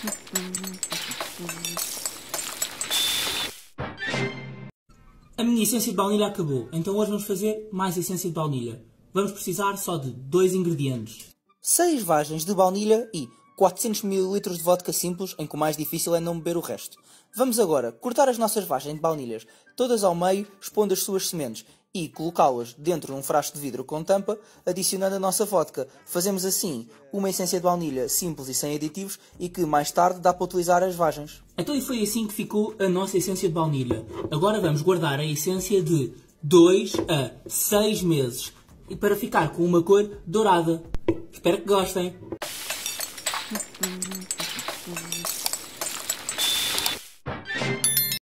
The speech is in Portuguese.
A minha essência de baunilha acabou, então hoje vamos fazer mais essência de baunilha. Vamos precisar só de 2 ingredientes. 6 vagens de baunilha e 400 ml de vodka simples, em que o mais difícil é não beber o resto. Vamos agora cortar as nossas vagens de baunilhas todas ao meio, expondo as suas sementes e colocá-las dentro de um frasco de vidro com tampa, adicionando a nossa vodka. Fazemos assim uma essência de baunilha simples e sem aditivos e que mais tarde dá para utilizar as vagens. Então e foi assim que ficou a nossa essência de baunilha. Agora vamos guardar a essência de 2 a 6 meses e para ficar com uma cor dourada. Espero que gostem.